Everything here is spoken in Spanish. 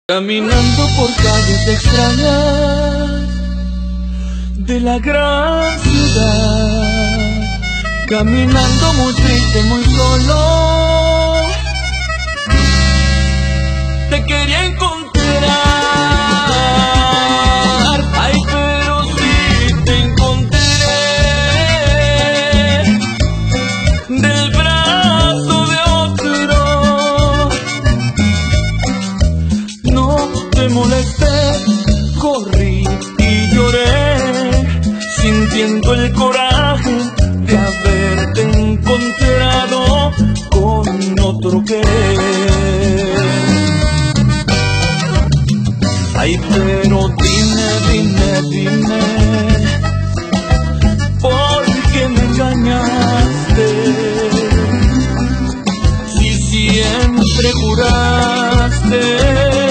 Caminando por calles extrañas de la gran ciudad, caminando muy triste, muy solo, te quería encontrar, ay, pero si te encontré del brazo de otro. No te molesté, corrí y lloré, sintiendo el coraje de haberte encontrado con otro querer. Ay, pero dime, ¿por qué me engañaste? Si siempre juraste